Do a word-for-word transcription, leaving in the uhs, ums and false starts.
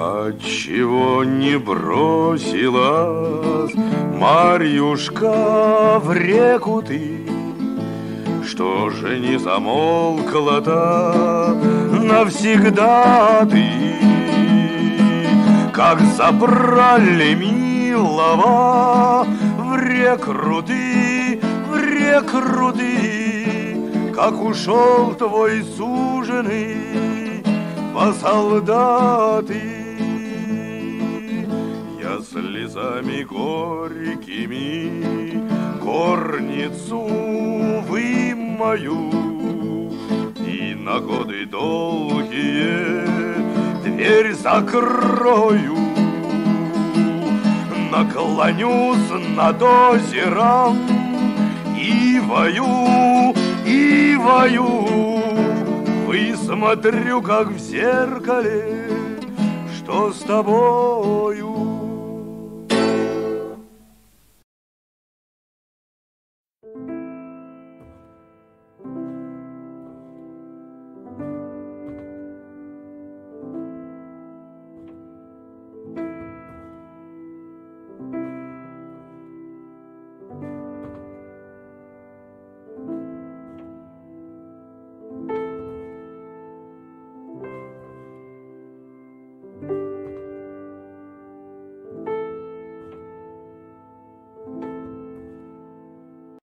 Отчего не бросилась, Марьюшка, в реку ты? Что же не замолкла-то навсегда ты? Как забрали милого в рекруты, в рекруты, как ушел твой суженый во солдаты. Я слезами горькими горницу вымою и на годы долгие дверь закрою. Наклонюсь над озером и вою, и вою. Высмотрю, как в зеркале, что с тобою.